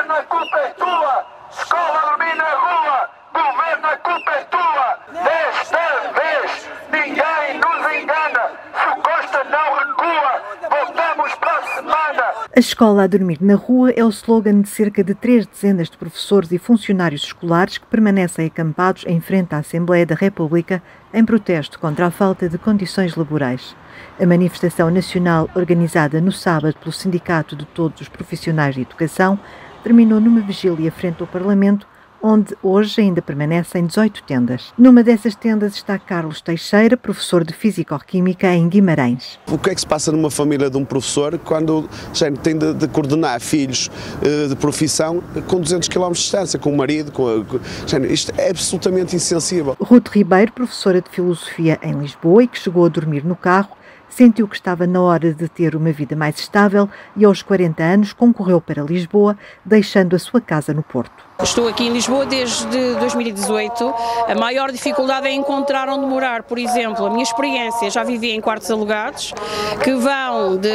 Governo, a culpa é tua! Escola a dormir na rua! Governo, a culpa é tua! Desta vez, ninguém nos engana! Se o Costa não recua, voltamos para a semana! A escola a dormir na rua é o slogan de cerca de 3 dezenas de professores e funcionários escolares que permanecem acampados em frente à Assembleia da República em protesto contra a falta de condições laborais. A manifestação nacional, organizada no sábado pelo Sindicato de Todos os Profissionais de Educação, terminou numa vigília frente ao Parlamento, onde hoje ainda permanecem 18 tendas. Numa dessas tendas está Carlos Teixeira, professor de Físico-Química em Guimarães. O que é que se passa numa família de um professor quando tem de coordenar filhos de profissão com 200 km de distância, com o marido? Isto é absolutamente insensível. Ruth Ribeiro, professora de Filosofia em Lisboa e que chegou a dormir no carro, sentiu que estava na hora de ter uma vida mais estável e aos 40 anos concorreu para Lisboa, deixando a sua casa no Porto. Estou aqui em Lisboa desde 2018. A maior dificuldade é encontrar onde morar. Por exemplo, a minha experiência, já vivi em quartos alugados, que vão de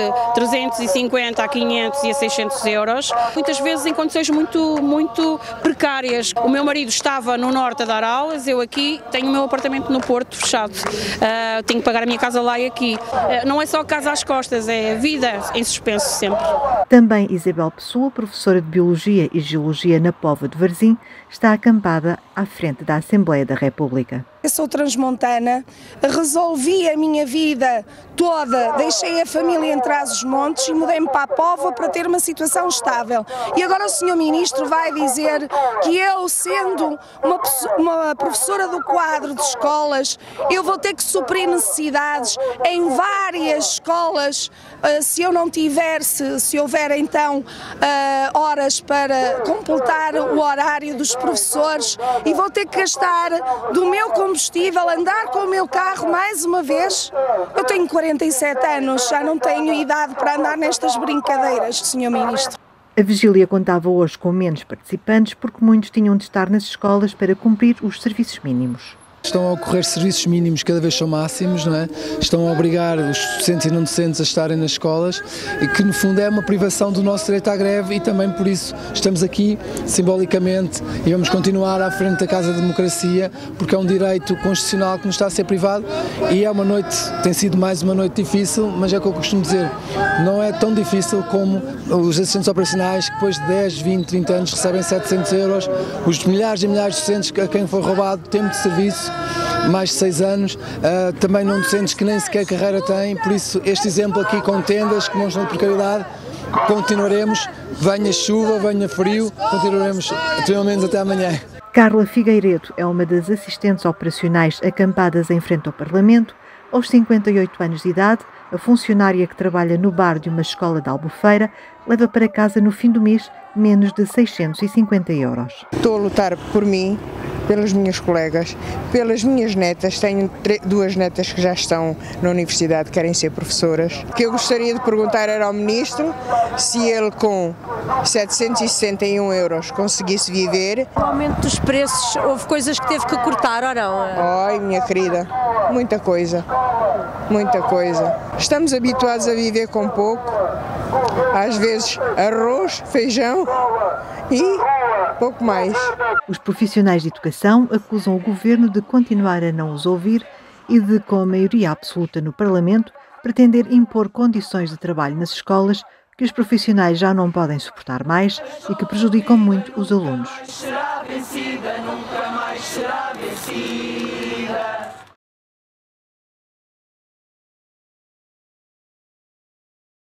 350 a 500 e a 600 euros, muitas vezes em condições muito precárias. O meu marido estava no norte a dar aulas, eu aqui tenho o meu apartamento no Porto fechado. Tenho que pagar a minha casa lá e aqui. Não é só casa às costas, é a vida em suspenso sempre. Também Isabel Pessoa, professora de Biologia e Geologia na Póvoa de Varzim, está acampada à frente da Assembleia da República. Eu sou transmontana, resolvi a minha vida toda, deixei a família em Trás-os-Montes e mudei-me para a Póvoa para ter uma situação estável. E agora o Sr. Ministro vai dizer que eu, sendo uma professora do quadro de escolas, eu vou ter que suprir necessidades em várias escolas, se eu não tiver, se houver então horas para completar o horário dos professores, e vou ter que gastar do meu combustível, andar com o meu carro mais uma vez. Eu tenho 47 anos, já não tenho idade para andar nestas brincadeiras, Sr. Ministro. A vigília contava hoje com menos participantes porque muitos tinham de estar nas escolas para cumprir os serviços mínimos. Estão a ocorrer serviços mínimos cada vez são máximos, não é? Estão a obrigar os docentes e não docentes a estarem nas escolas e que no fundo é uma privação do nosso direito à greve, e também por isso estamos aqui simbolicamente e vamos continuar à frente da Casa da Democracia, porque é um direito constitucional que nos está a ser privado, e é uma noite, tem sido mais uma noite difícil, mas é o que eu costumo dizer, não é tão difícil como os assistentes operacionais que depois de 10, 20, 30 anos recebem 700 euros, os milhares e milhares de docentes a quem foi roubado tempo de serviço, mais de 6 anos, também não docentes que nem sequer carreira têm, por isso este exemplo aqui com tendas que não estão de precariedade, continuaremos, venha chuva, venha frio, continuaremos pelo menos até amanhã. Carla Figueiredo é uma das assistentes operacionais acampadas em frente ao Parlamento. Aos 58 anos de idade, a funcionária que trabalha no bar de uma escola de Albufeira leva para casa no fim do mês menos de 650 euros. Estou a lutar por mim, pelas minhas colegas, pelas minhas netas. Tenho 2 netas que já estão na universidade, querem ser professoras. O que eu gostaria de perguntar era ao Ministro se ele com 761 euros conseguisse viver. O aumento dos preços, houve coisas que teve que cortar ou não? Ai, minha querida, muita coisa, muita coisa. Estamos habituados a viver com pouco, às vezes arroz, feijão e pouco mais. Os profissionais de educação acusam o governo de continuar a não os ouvir e de, com a maioria absoluta no Parlamento, pretender impor condições de trabalho nas escolas que os profissionais já não podem suportar mais e que prejudicam muito os alunos. Será vencida, nunca mais será vencida.